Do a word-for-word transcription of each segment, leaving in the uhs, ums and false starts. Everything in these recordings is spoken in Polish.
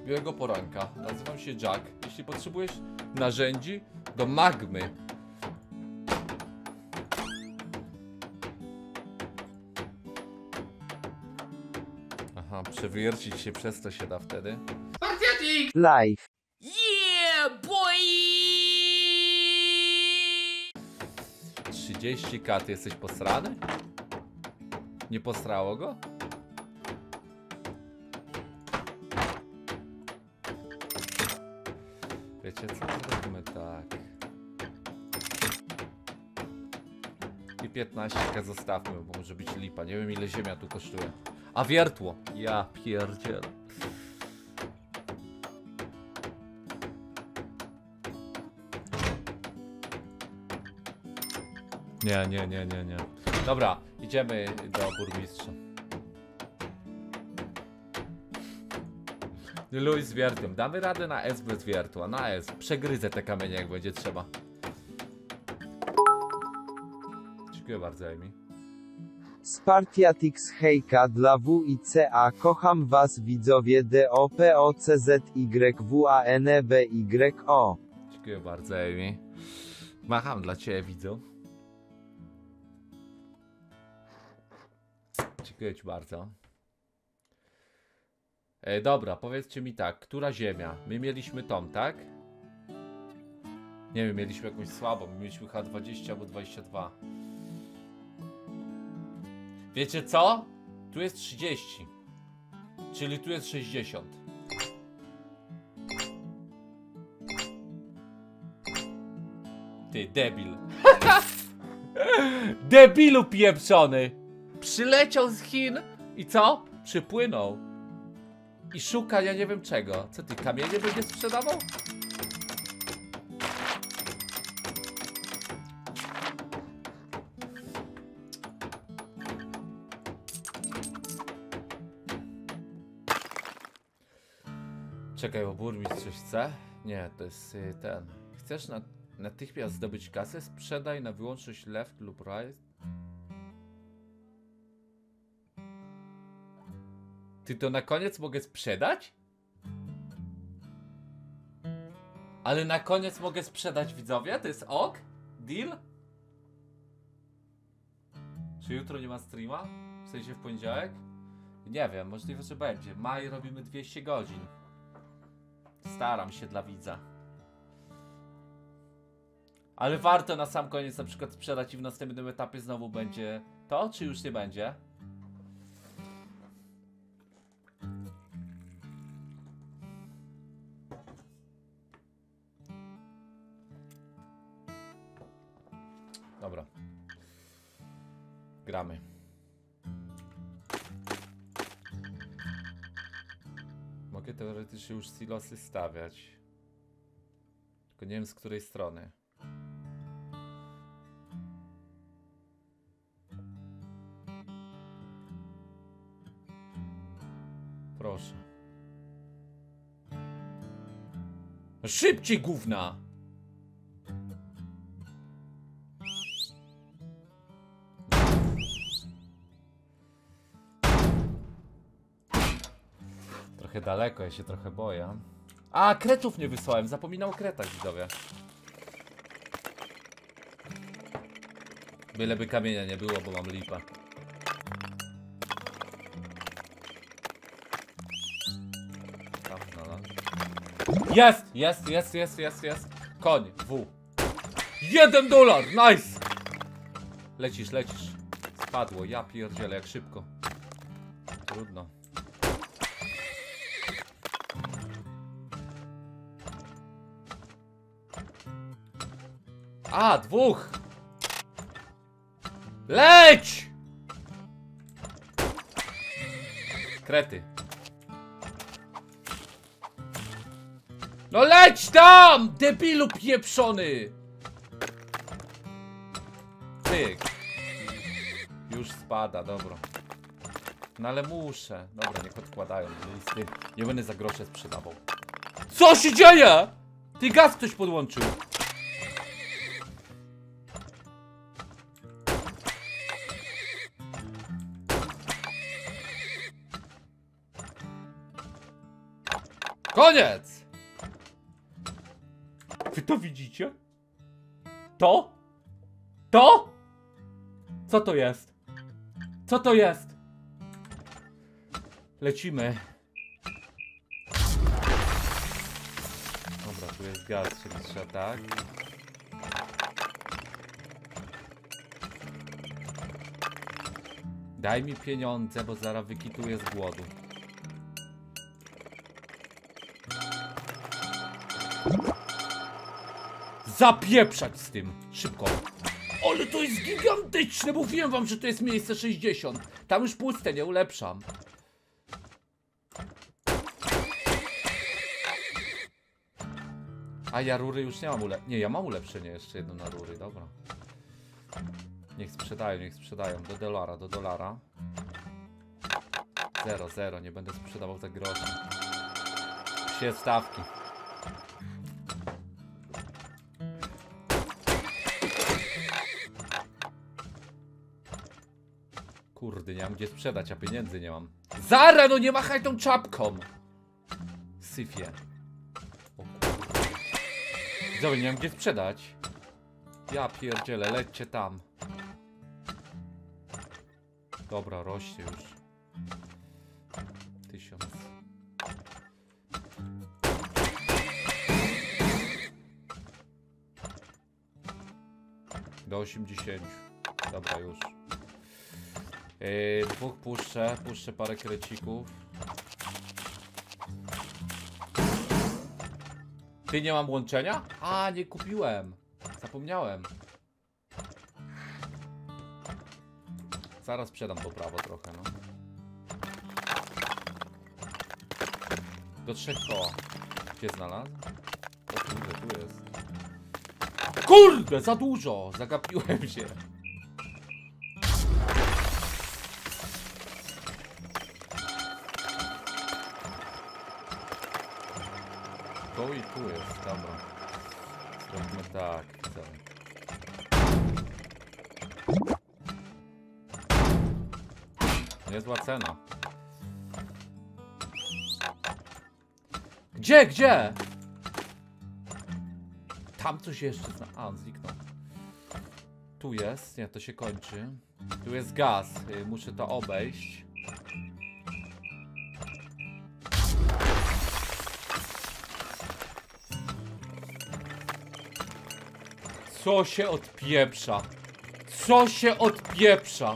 Miłego poranka. Nazywam się Jack. Jeśli potrzebujesz narzędzi do magmy. Aha, przewiercić się przez to się da wtedy. Live. Yeah, boy! trzydzieści kat, jesteś posrany? Nie posrało go? Wiecie co? Zrobimy tak. I piętnaście kat zostawmy, bo może być lipa. Nie wiem ile ziemia tu kosztuje. A wiertło! Ja pierdzielę. Nie, nie, nie, nie, nie. Dobra, idziemy do burmistrza. Luj z wiertłem. Damy radę na S bez wiertła. Na S. Przegryzę te kamienie jak będzie trzeba. Dziękuję bardzo, Amy. Spartiatix hejka dla W I C A. Kocham was widzowie D O P O C Z Y W A N E B Y O. Dziękuję bardzo, Amy. Macham dla ciebie, widzą. Dziękuję ci bardzo. E, dobra, powiedzcie mi tak, która ziemia? My mieliśmy tą, tak? Nie wiem, mieliśmy jakąś słabą, my mieliśmy chyba dwadzieścia albo dwadzieścia dwa. Wiecie co? Tu jest trzydzieści. Czyli tu jest sześćdziesiąt. Ty, debil. Debilu pieprzony. Przyleciał z Chin i co? Przypłynął. I szuka ja nie wiem czego. Co ty, kamienie będzie sprzedawał? Czekaj, bo burmistrz coś chce? Nie, to jest y, ten. Chcesz na, natychmiast zdobyć kasę? Sprzedaj na wyłączność left lub right. Ty to na koniec mogę sprzedać? Ale na koniec mogę sprzedać, widzowie? To jest ok? Deal? Czy jutro nie ma streama? W sensie w poniedziałek? Nie wiem, możliwe, że będzie. Maj robimy dwieście godzin. Staram się dla widza. Ale warto na sam koniec na przykład sprzedać i w następnym etapie znowu będzie to, czy już nie będzie? Dobra. Gramy. Mogę teoretycznie już silosy stawiać. Tylko nie wiem z której strony. Proszę. No szybciej, gówna! Trochę daleko, ja się trochę boję. A, kretów nie wysłałem, zapominał o kretach, widzowie. Byleby kamienia nie było, bo mam lipa. Jest, jest, jest, jest, jest, jest. Koń, W. Jeden dolar, nice! Lecisz, lecisz. Spadło, ja pierdzielę, jak szybko. Trudno. A, dwóch! Leć! Krety. No leć tam! Debilu pieprzony! Tyk. Już spada, dobra. No ale muszę. Dobra, niech odkładają listy. Nie będę za grosze sprzedawał. Co się dzieje? Ty, gaz ktoś podłączył. Koniec! Wy to widzicie? To? To? Co to jest? Co to jest? Lecimy. Dobra, tu jest gaz, czyli trzeba tak. Daj mi pieniądze, bo zaraz wykituję z głodu. Zapieprzać z tym! Szybko! Ale to jest gigantyczne! Mówiłem wam, że to jest miejsce sześćdziesiąt. Tam już puste, nie ulepszam. A ja rury już nie mam ule... Nie, ja mam ulepszenie jeszcze jedno na rury, dobra. Niech sprzedają, niech sprzedają. Do dolara, do dolara. Zero, zero, nie będę sprzedawał za grosze. Psie stawki. Kurde, nie mam gdzie sprzedać, a pieniędzy nie mam. Zara, no nie machaj tą czapką! Syfie. O kurde. Widzowie, nie mam gdzie sprzedać. Ja pierdzielę, lećcie tam. Dobra, rośnie już. Tysiąc. Do osiemdziesięciu. Dobra, już. Yy, dwóch puszczę, puszczę parę krecików. Ty, nie mam łączenia? A, nie kupiłem. Zapomniałem. Zaraz sprzedam to prawo trochę, no. Do trzech koła. Gdzie znalazł? O kurde, tu jest. Kurde, za dużo! Zagapiłem się. To i tu jest, dobra. Zrobimy tak. Niezła cena. Gdzie, gdzie? Tam coś jeszcze zna... A, on zniknął. Tu jest, nie, to się kończy. Tu jest gaz, muszę to obejść. Co się odpieprza? Co się odpieprza?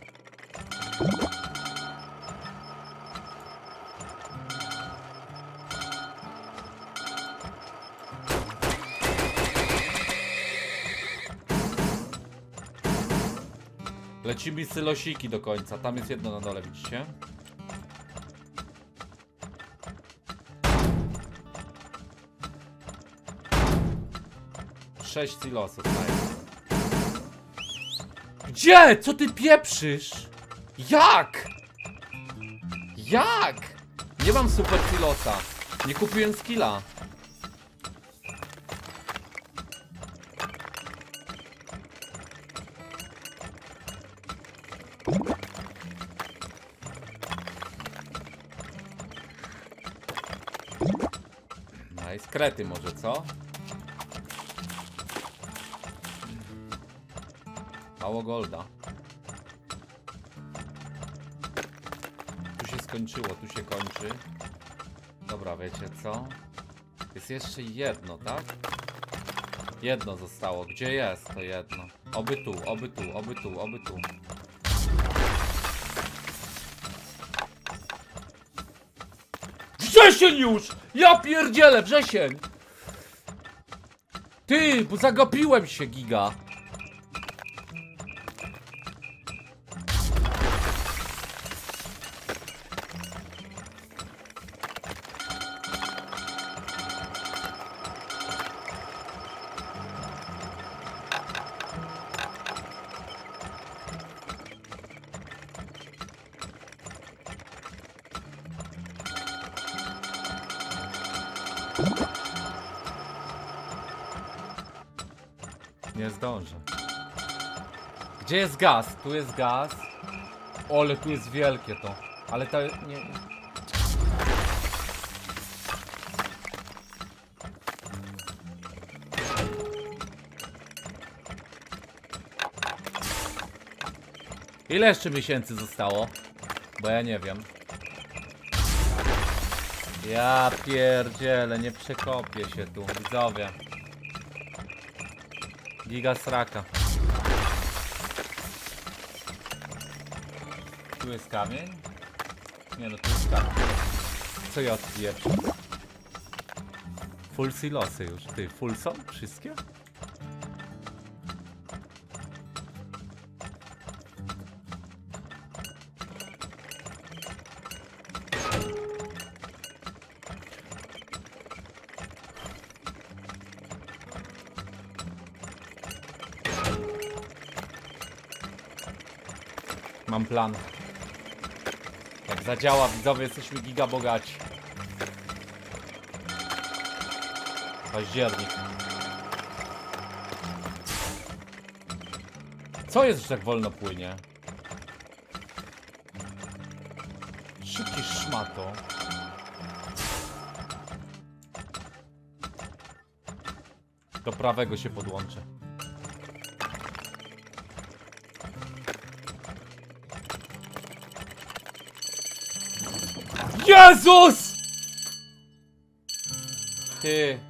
Lecimy sylosiki do końca. Tam jest jedno na dole, widzicie? Sześć silosów. Gdzie? Co ty pieprzysz? Jak? Jak? Nie mam super silosa. Nie kupiłem skilla. Nice, krety może, co? Mało golda. Tu się skończyło, tu się kończy. Dobra, wiecie co? Jest jeszcze jedno, tak? Jedno zostało. Gdzie jest to jedno? Oby tu, oby tu, oby tu, oby tu. Wrzesień już! Ja pierdzielę, wrzesień! Ty, bo zagapiłem się, giga. Nie zdążę. Gdzie jest gaz? Tu jest gaz. O, ale tu jest wielkie to. Ale to nie... Ile jeszcze miesięcy zostało? Bo ja nie wiem. Ja pierdzielę, nie przekopię się tu, widzowie. Giga sraka. Tu jest kamień? Nie no, tu jest kamień. Co ja odpieprzę? Full silosy już. Ty, full są? Wszystkie? Mam plan. Jak zadziała, widzowie, jesteśmy giga bogaci. Październik. Co jest, że tak wolno płynie? Szybciej szmato. Do prawego się podłączę. Jezus! Ty.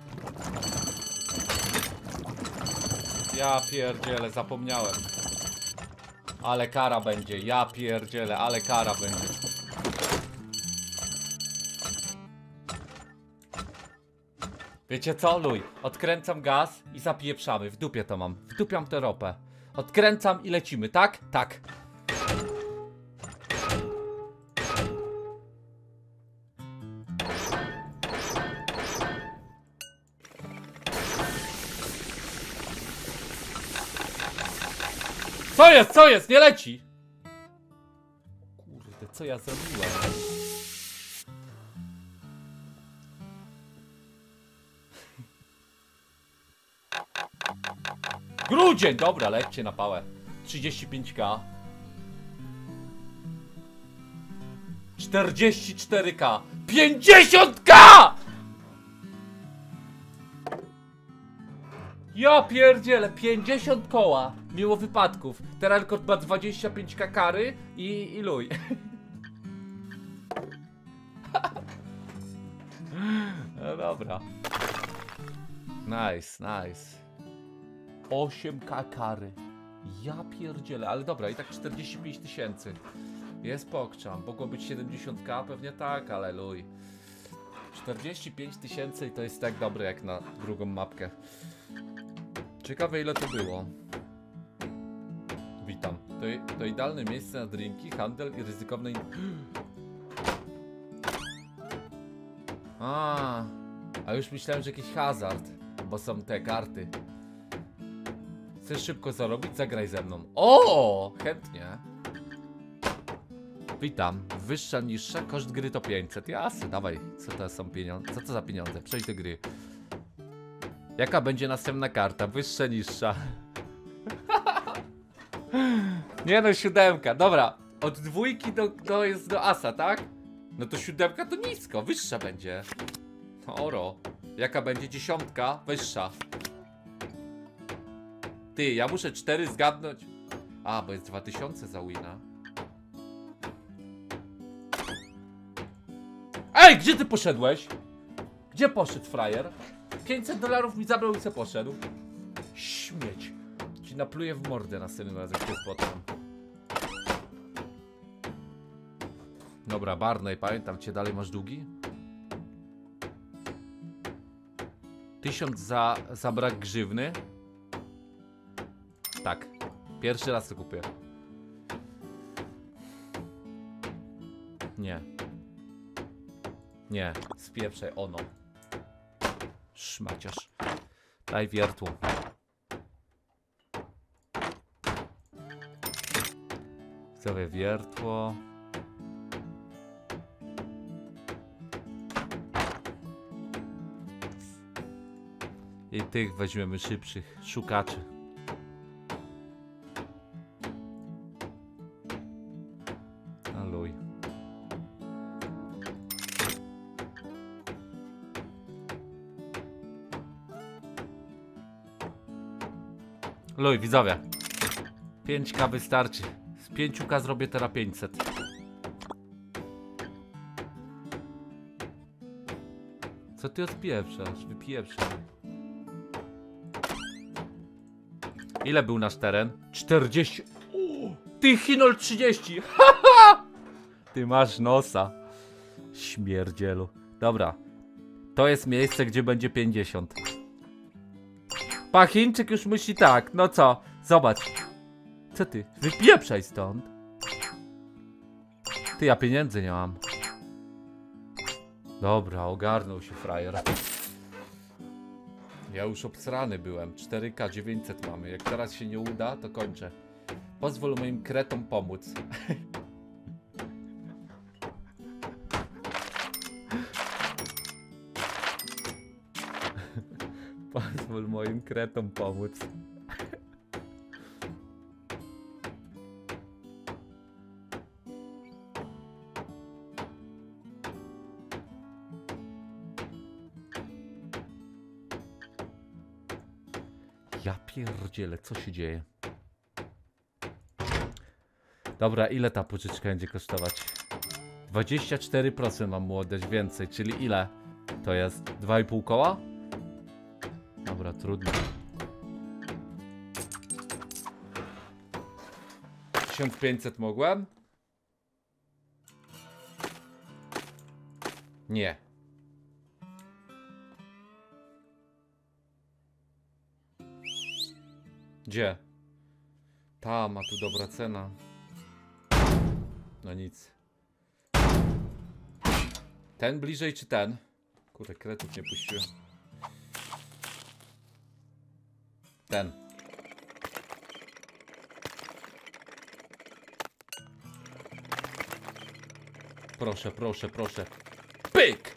Ja pierdzielę, zapomniałem. Ale kara będzie, ja pierdzielę, ale kara będzie. Wiecie co, luj? Odkręcam gaz i zapieprzamy. W dupie to mam. Wdupiam tę ropę. Odkręcam i lecimy, tak? Tak. Co jest? Co jest? Nie leci! Kurde, co ja zrobiłem? Grudzień! Dobra, lećcie na pałę. trzydzieści pięć ka. czterdzieści cztery ka. pięćdziesiąt ka! Ja pierdzielę, pięćdziesiąt koła. Miło wypadków. Teraz rekord ma dwadzieścia pięć ka kary i, i luj. No dobra. Nice, nice. osiem ka kary. Ja pierdzielę, ale dobra, i tak czterdzieści pięć tysięcy. Jest pokczam. Mogło być siedemdziesiąt ka, pewnie tak, ale luj. czterdzieści pięć tysięcy i to jest tak dobre jak na drugą mapkę. Ciekawe ile to było. Witam. To, to idealne miejsce na drinki, handel i ryzykowne... In... A, a już myślałem, że jakiś hazard. Bo są te karty. Chcesz szybko zarobić? Zagraj ze mną. O, chętnie. Witam. Wyższa, niższa, koszt gry to pięćset. Jasne, dawaj. Co to są pieniądze? Co to za pieniądze? Przejdź do gry. Jaka będzie następna karta? Wyższa, niższa. Nie no, siódemka. Dobra. Od dwójki do, do jest do asa, tak? No to siódemka to nisko. Wyższa będzie. Oro. Jaka będzie? Dziesiątka? Wyższa. Ty, ja muszę cztery zgadnąć. A, bo jest dwa tysiące za wina. Ej, gdzie ty poszedłeś? Gdzie poszedł frajer? pięćset dolarów mi zabrał i se poszedł. Śmieć. Ci napluję w mordę następnym razem, jak się spotkam. Dobra, Barney, pamiętam cię, dalej masz długi? Tysiąc za, za brak grzywny. Tak. Pierwszy raz to kupię. Nie. Nie. Spieprzaj, ono. Szmaciarz. Daj wiertło. Sobie wiertło. I tych weźmiemy szybszych szukaczy. Aluj. Luj, widzowie. pięć ka wystarczy. Z pięć ka zrobię teraz pięćset. Co ty odpieprzasz? Wypieprzaj. Ile był nasz teren? czterdzieści. O, ty Chinol trzydzieści. Ty masz nosa. Śmierdzielu. Dobra. To jest miejsce, gdzie będzie pięćdziesiąt. Pa, Chińczyk już myśli tak. No co? Zobacz. Co ty? Wypieprzaj stąd. Ty, ja pieniędzy nie mam. Dobra, ogarnął się frajer. Ja już obsrany byłem. cztery ka dziewięćset mamy. Jak teraz się nie uda, to kończę. Pozwól moim kretom pomóc. Pozwól moim kretom pomóc. Ja pierdzielę, co się dzieje? Dobra, ile ta pożyczka będzie kosztować? dwadzieścia cztery procent mam mu oddać więcej, czyli ile? To jest dwa i pół koła? Dobra, trudno. tysiąc pięćset mogłem? Nie. Gdzie? Ta ma tu dobra cena. No nic. Ten bliżej czy ten? Kurde, kretów nie puściłem. Ten. Proszę, proszę, proszę. Pyk!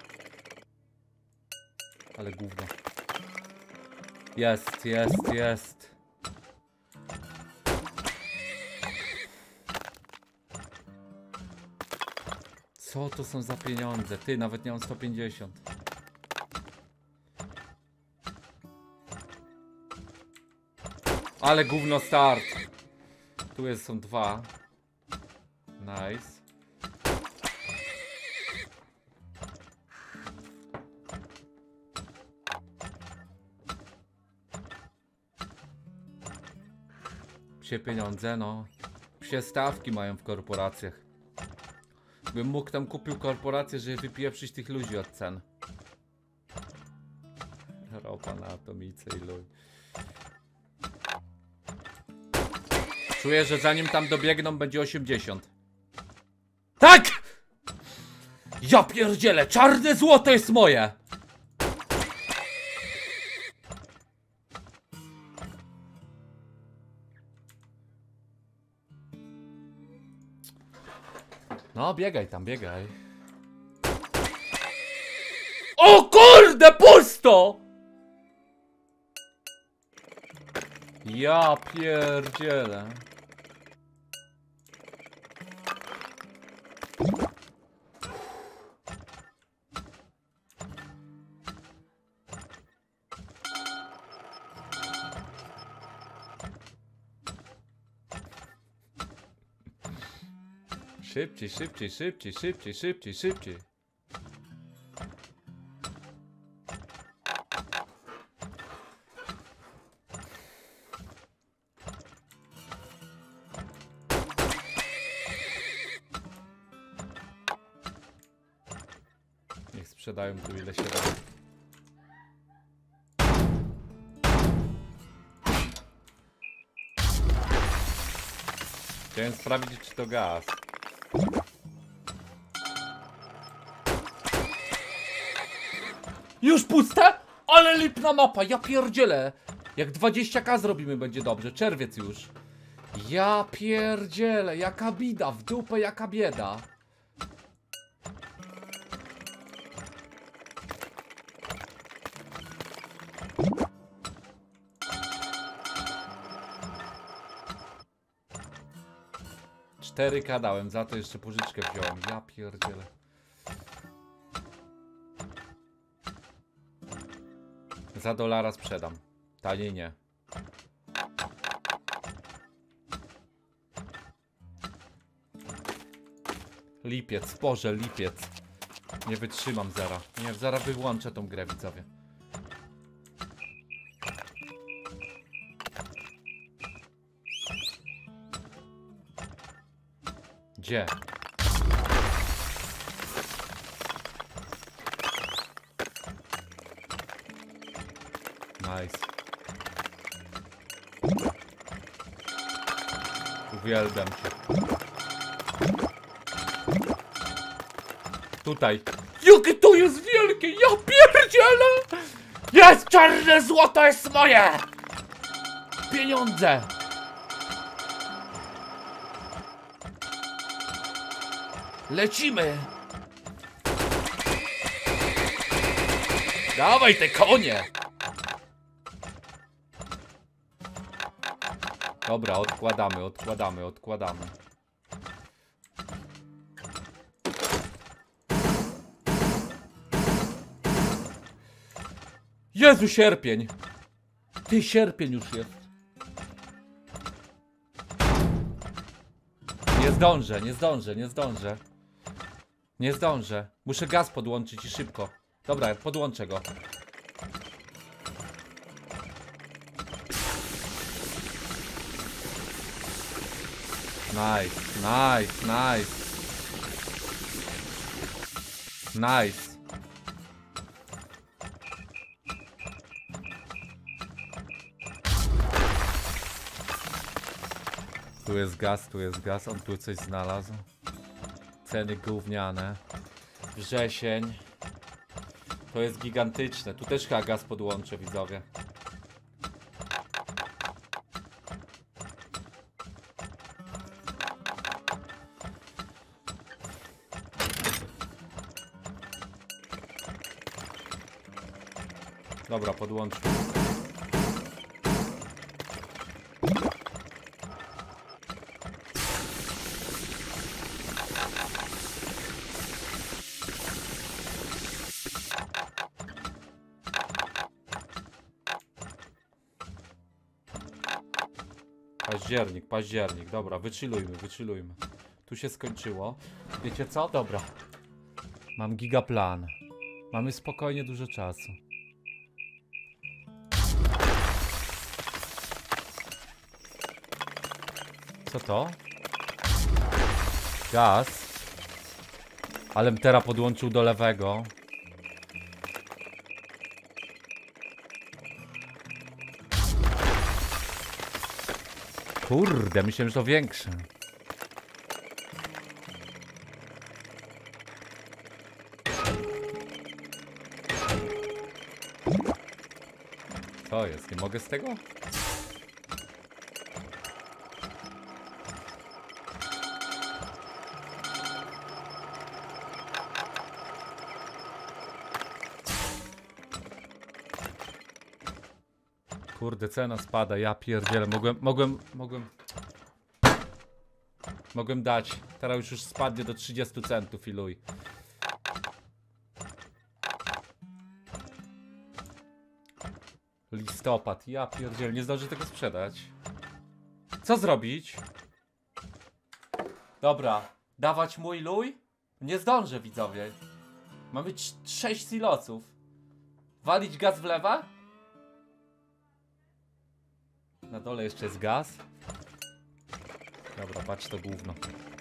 Ale gówno. Jest, jest, jest. Co to są za pieniądze? Ty, nawet nie mam sto pięćdziesiąt. Ale gówno start. Tu jest, są dwa. Nice. Psie pieniądze, no. Psie stawki mają w korporacjach. Bym mógł tam kupił korporację, żeby wypieprzyć tych ludzi od cen. Ropa na atomice i luj. Czuję, że zanim tam dobiegną, będzie osiemdziesiąt. Tak! Ja pierdzielę, czarne złoto jest moje! No, biegaj tam, biegaj. O kurde, pusto! Ja pierdzielę. Szybciej, szybciej, szybciej, szybciej, szybciej, szybciej. Niech sprzedają tu ile się da. Chciałem sprawdzić, czy to gaz. Już puste? Ale lipna mapa, ja pierdzielę. Jak dwadzieścia ka zrobimy, będzie dobrze. Czerwiec już. Ja pierdzielę, jaka bida, w dupę jaka bieda. cztery ka dałem, za to jeszcze pożyczkę wziąłem. Ja pierdzielę. Za dolara sprzedam. Taniej nie. Lipiec, Boże, lipiec. Nie wytrzymam zera. Nie, zera wyłączę tą grę, widzowie. Gdzie? Nice. Uwielbiam cię. Tutaj. Jakie to jest wielkie! Ja pierdzielę! Jest czarne złoto, jest moje! Pieniądze! Lecimy! Dawaj te konie! Dobra, odkładamy, odkładamy, odkładamy. Jezu, sierpień! Ty, sierpień już jest. Nie zdążę, nie zdążę, nie zdążę. Nie zdążę. Muszę gaz podłączyć i szybko. Dobra, podłączę go. Nice, nice, nice. Nice. Tu jest gaz, tu jest gaz. On tu coś znalazł. Ceny gówniane. Wrzesień. To jest gigantyczne. Tu też chyba gaz podłączę, widzowie. Dobra, podłączmy. Październik, październik. Dobra, wychillujmy, wychillujmy. Tu się skończyło. Wiecie co? Dobra. Mam gigaplan. Mamy spokojnie dużo czasu. Co to? Gaz. Ale teraz podłączył do lewego. Kurde, myślałem, że to większe. Co jest? Nie mogę z tego? Kurde, cena spada, ja pierdzielę. Mogłem, mogłem, mogłem... Mogłem dać. Teraz już już spadnie do trzydziestu centów, iluj. Listopad, ja pierdzielę, nie zdążę tego sprzedać. Co zrobić? Dobra, dawać mój luj? Nie zdążę, widzowie. Mamy sześć silosów. Walić gaz w lewa? Na dole jeszcze jest gaz. Dobra, patrz to gówno.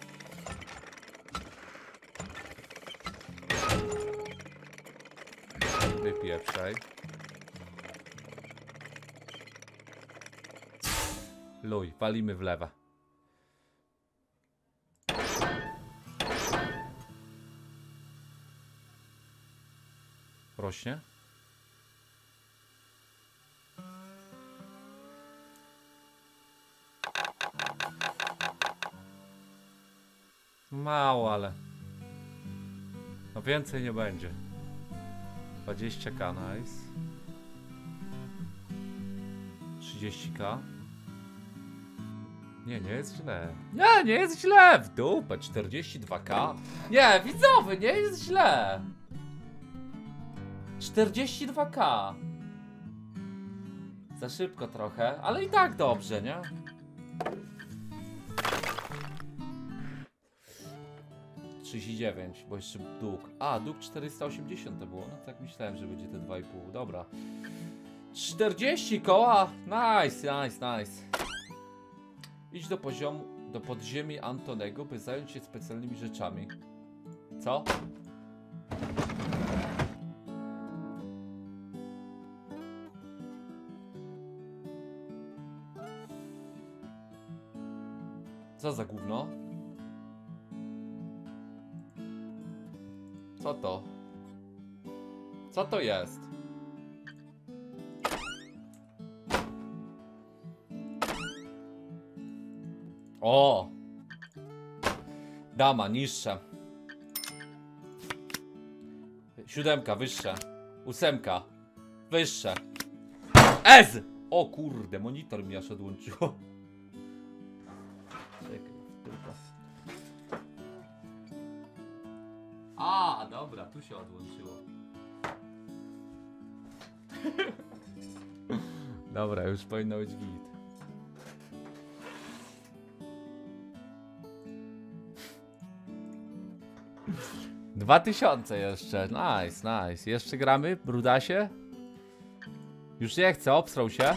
Wypieprzaj. Luj, walimy w lewa. Rośnie? Mało, ale... No więcej nie będzie. dwadzieścia ka, nice. trzydzieści ka. Nie, nie jest źle. Nie, nie jest źle. W dupę, czterdzieści dwa ka. Nie, widzowie, nie jest źle. czterdzieści dwa ka. Za szybko trochę, ale i tak dobrze, nie? trzydzieści dziewięć, bo jeszcze dług. A, dług czterysta osiemdziesiąt to było. No tak myślałem, że będzie te dwa i pół. Dobra. czterdzieści koła. Nice, nice, nice. Idź do poziomu, do podziemi Antonego, by zająć się specjalnymi rzeczami. Co? Co za gówno? Co to? Co to jest? O! Dama, niższa. Siódemka, wyższa. Ósemka, wyższa. Ez! O kurde, monitor mi aż odłączyło. Czekaj, tylko. A, dobra, tu się odłączyło. Dobra, już powinno być git. Dwa tysiące jeszcze, nice, nice. Jeszcze gramy, brudasie? Już nie chcę, obstrał się.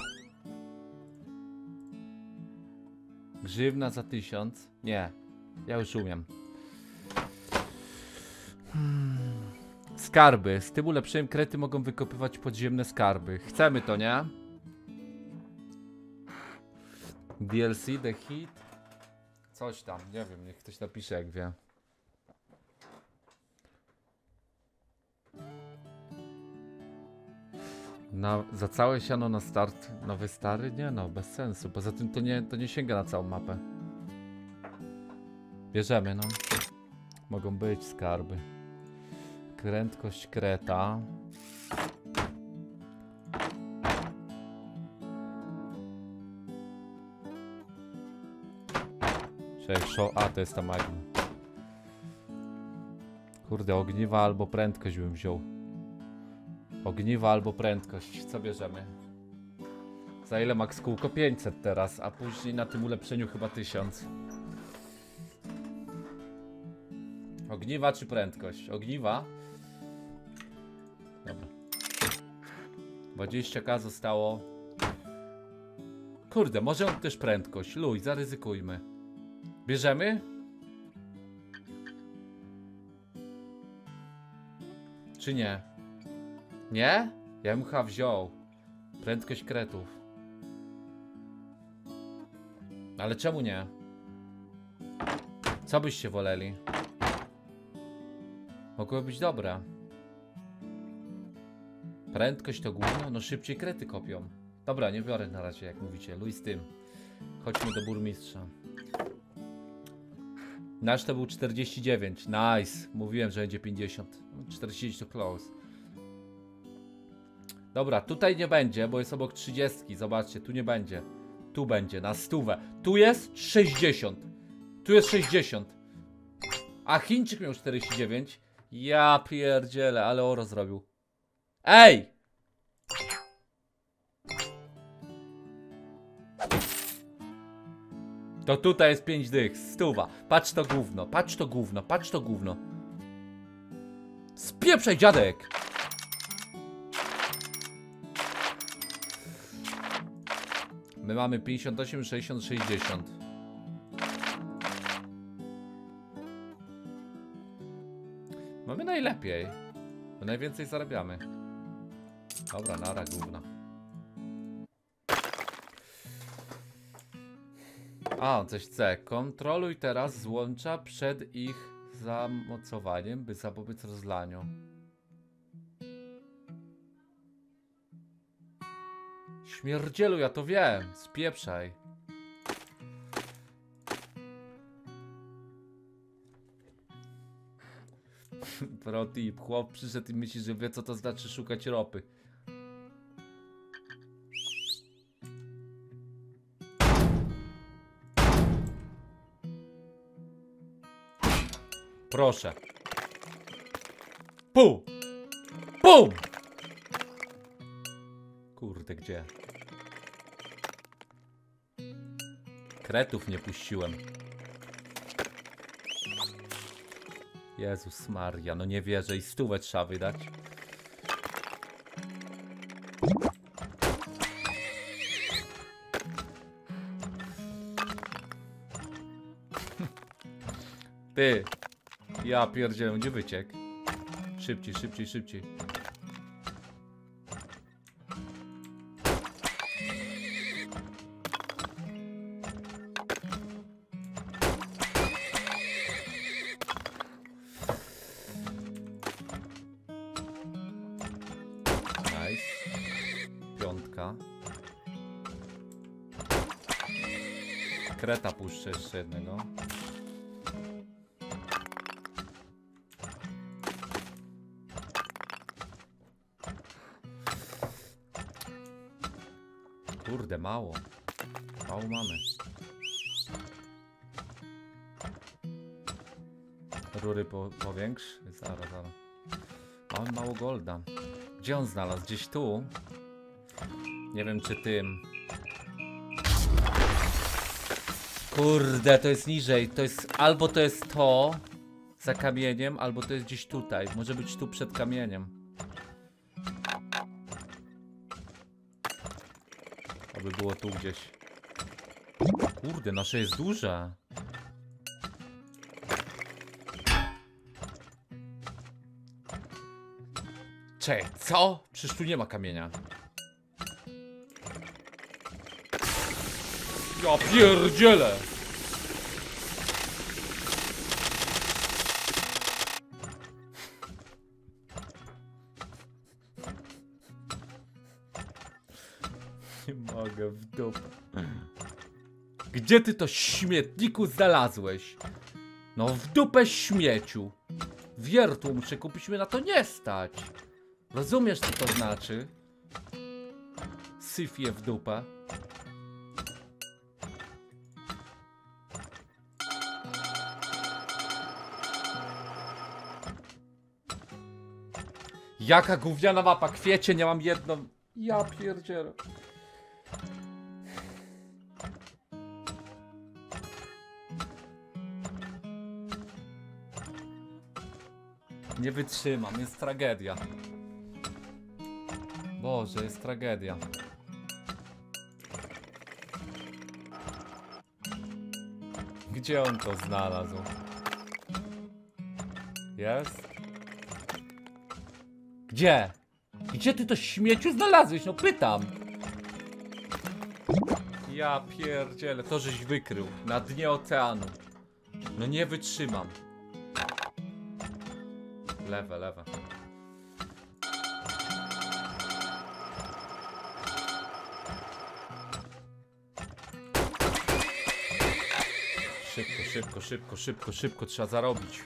Grzywna za tysiąc. Nie, ja już umiem. Hmm. Skarby. Z tym ulepszeniem krety mogą wykopywać podziemne skarby. Chcemy to, nie? D L C, The Hit. Coś tam, nie wiem, niech ktoś napisze jak wie. Na, za całe siano na start nowy stary? Nie no, bez sensu. Poza tym to nie, to nie sięga na całą mapę. Bierzemy, no. Mogą być skarby. Prędkość kreta. Cześć, a to jest ta magma. Kurde, ogniwa albo prędkość bym wziął. Ogniwa albo prędkość. Co bierzemy? Za ile max kółko? pięćset teraz, a później na tym ulepszeniu chyba tysiąc. Ogniwa czy prędkość? Ogniwa. Dobra. dwadzieścia ka zostało. Kurde, może on też prędkość. Luj, zaryzykujmy. Bierzemy? Czy nie? Nie? Ja bym chyba wziął. Prędkość kretów. Ale czemu nie? Co byście woleli? Mogłoby być dobre. Prędkość to gówno? No szybciej krety kopią. Dobra, nie biorę na razie, jak mówicie. Luj z tym. Chodźmy do burmistrza. Nasz to był czterdzieści dziewięć. Nice. Mówiłem, że będzie pięćdziesiąt. czterdzieści to close. Dobra, tutaj nie będzie, bo jest obok trzydziestki. Zobaczcie, tu nie będzie. Tu będzie, na stówę. Tu jest sześćdziesiąt. Tu jest sześćdziesiąt. A Chińczyk miał czterdzieści dziewięć. Ja pierdzielę, ale oro zrobił. Ej! To tutaj jest pięć dych, stuwa. Patrz to gówno, patrz to gówno, patrz to gówno. Spieprzaj, dziadek! My mamy pięćdziesiąt osiem, sześćdziesiąt, sześćdziesiąt. Mamy najlepiej. My najwięcej zarabiamy. Dobra, nara gówna. A, coś chce. Kontroluj teraz złącza przed ich zamocowaniem, by zapobiec rozlaniu. Śmierdzielu, ja to wiem. Spieprzaj. Pro tip. Chłop przyszedł i myśli, że wie, co to znaczy szukać ropy. Proszę. Pum! Pum! Kurde, gdzie? Kretów nie puściłem. Jezus Maria, no nie wierzę i stówę trzeba wydać. Ty, ja pierdzielę, gdzie wyciek? Szybciej, szybciej, szybciej. Nice. Piątka. Kreta puszczę jeszcze jednego. Kurde, mało. Mało mamy. Rury po, powiększ? Zaraz, zaraz. Mamy mało golda. Gdzie on znalazł? Gdzieś tu? Nie wiem czy tym. Kurde, to jest niżej. To jest albo to jest to za kamieniem, albo to jest gdzieś tutaj. Może być tu przed kamieniem. Aby było tu gdzieś. Kurde, nasze jest duże. Czekaj, co? Przecież tu nie ma kamienia. Ja pierdzielę! Nie mogę w dupę. Gdzie ty to śmietniku znalazłeś? No w dupę śmieciu. Wiertło muszę kupić, mnie na to nie stać. Rozumiesz co to znaczy? Syf je w dupę. Jaka gówniana mapa? Kwiecie, nie mam jedną. Ja pierdzielę. Nie wytrzymam, jest tragedia. Boże, jest tragedia. Gdzie on to znalazł? Jest? Gdzie? Gdzie ty to śmieciu znalazłeś? No pytam. Ja pierdzielę, to żeś wykrył. Na dnie oceanu. No nie wytrzymam. Lewe, lewe. Szybko, szybko, szybko, szybko, szybko trzeba zarobić.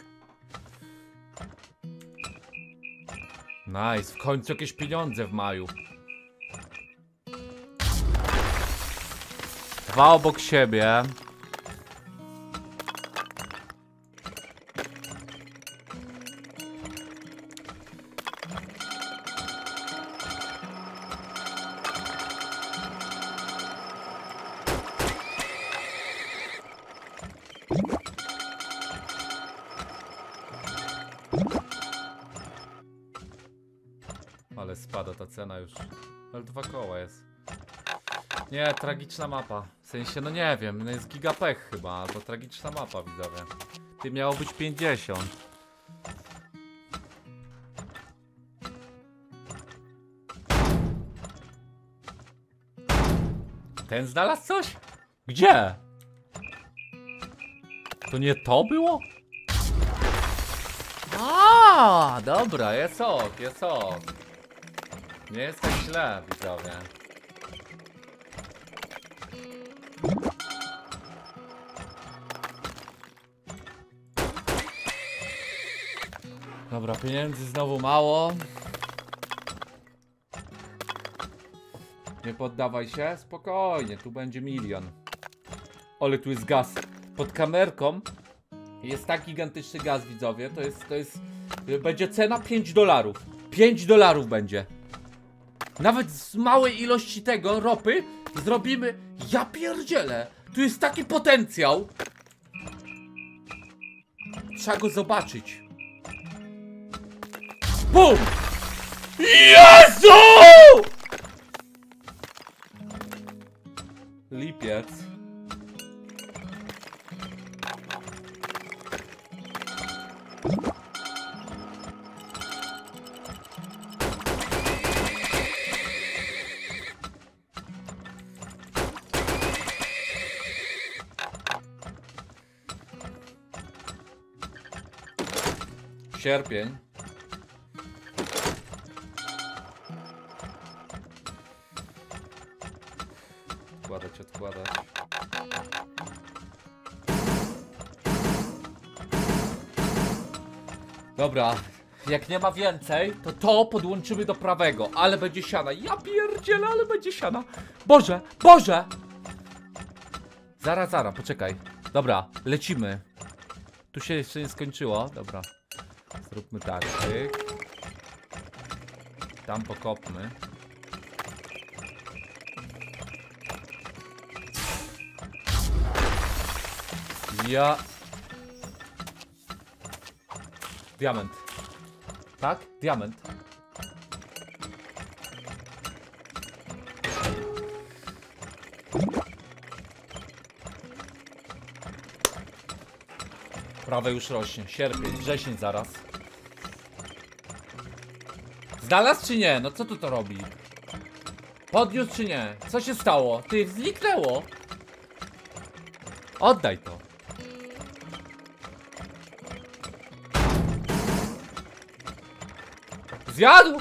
Nice, w końcu jakieś pieniądze w maju. Dwa obok siebie. Ale spada ta cena już. Ale dwa koła jest. Nie, tragiczna mapa. W sensie, no nie wiem, no jest gigapech chyba, albo tragiczna mapa, widzowie. Ty miało być pięćdziesiąt. Ten znalazł coś? Gdzie? To nie to było? A, dobra, jest ok, jest ok. Nie jest tak źle, widzowie. Dobra, pieniędzy znowu mało. Nie poddawaj się, spokojnie, tu będzie milion. Ale tu jest gaz. Pod kamerką jest tak gigantyczny gaz, widzowie. To jest, to jest, będzie cena pięć dolarów. pięć dolarów będzie. Nawet z małej ilości tego ropy zrobimy. Ja pierdzielę. Tu jest taki potencjał. Trzeba go zobaczyć. Bum! Jezu! Lipiec. Sierpień. Odkładać, odkładać. Dobra, jak nie ma więcej, to to podłączymy do prawego, ale będzie siana. Ja pierdzielę, ale będzie siana. Boże, Boże! Zara, zara, poczekaj. Dobra, lecimy. Tu się jeszcze nie skończyło, dobra. Zróbmy tak, tyk. Tam pokopmy. Ja... Diament. Tak? Diament. Prawe już rośnie. Sierpień, wrzesień zaraz. Znalazł czy nie? No co tu to robi? Podniósł czy nie? Co się stało? Ty, zniknęło. Oddaj to. Zjadł!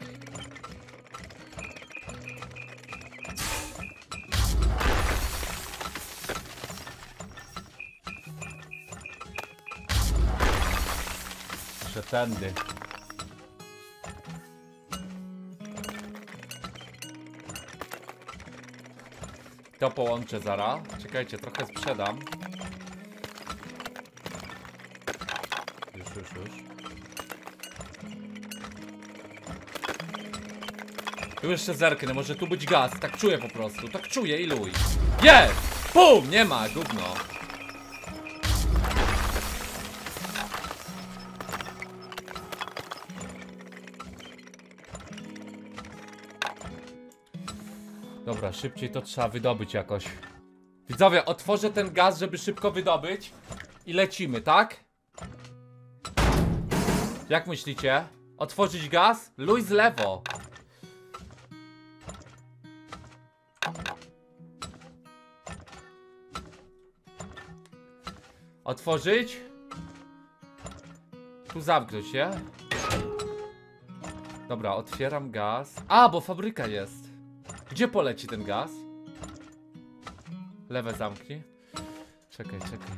Przetędy. To połączę zaraz. Czekajcie, trochę sprzedam. Już, już, już. Tu jeszcze zerknę, może tu być gaz. Tak czuję po prostu, tak czuję i luj. Jest! Pum! Nie ma, gówno. Dobra, szybciej to trzeba wydobyć jakoś. Widzowie, otworzę ten gaz, żeby szybko wydobyć. I lecimy, tak? Jak myślicie? Otworzyć gaz? Luj z lewo. Otworzyć? Tu zamknąć się. Dobra, otwieram gaz. A, bo fabryka jest. Gdzie poleci ten gaz? Lewe zamknij. Czekaj, czekaj.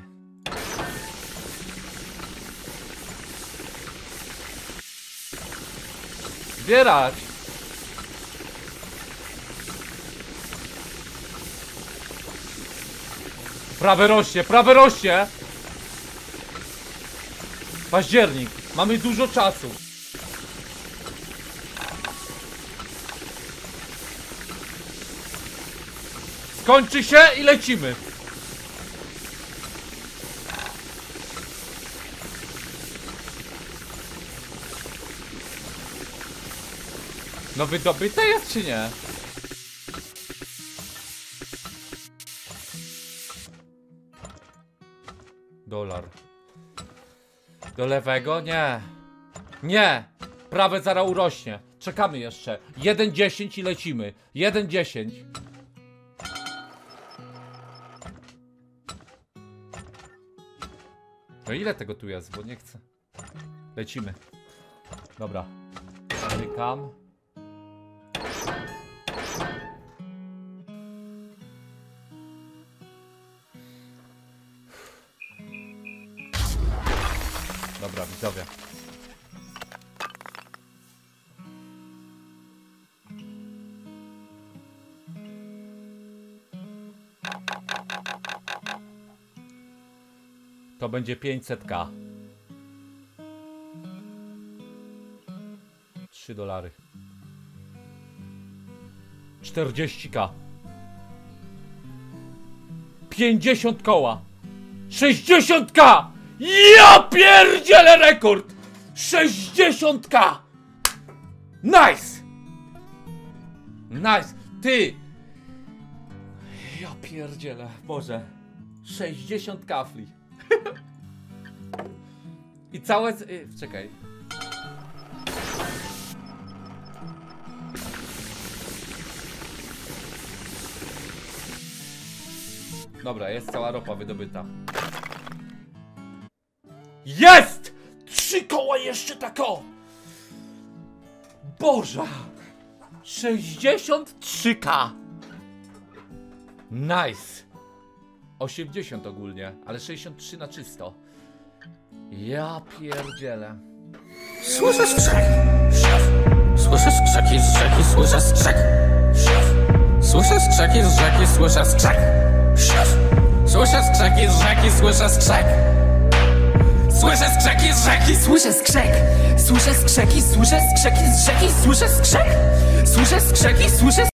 Zbierać! Prawe rośnie, prawe rośnie! Październik. Mamy dużo czasu. Skończy się i lecimy. No wydobyte jest czy nie? Dolar. Do lewego? Nie. Nie. Prawe zaraz urośnie. Czekamy jeszcze. jeden dziesięć i lecimy. jeden dziesięć. No ile tego tu jest? Bo nie chcę. Lecimy. Dobra. Zamykam. Dobra, widzowie. To będzie pięćset ka. trzy dolary. czterdzieści ka. pięćdziesiąt koła. sześćdziesiąt ka. Ja pierdzielę rekord. sześćdziesiąt ka. Nice! Nice! Ty! Ja pierdzielę, Boże. sześćdziesiąt kafli. I całe... z- y, Czekaj. Dobra, jest cała ropa wydobyta. Jest! Trzy koła jeszcze tako! Boże! sześćdziesiąt trzy ka! Nice! osiemdziesiąt ogólnie, ale sześćdziesiąt trzy na czysto. Ja pierdzielę. Słyszę skrzek. Słyszę skrzeki z rzeki, słyszę skrzek. Słyszę skrzeki z rzeki, słyszę skrzek. Słyszę skrzeki z rzeki, słyszę skrzek. Słyszę skrzeki z rzeki, słyszę skrzek. Słyszę skrzeki, słyszę skrzeki z rzeki, słyszę skrzek. Słyszę skrzeki, słyszę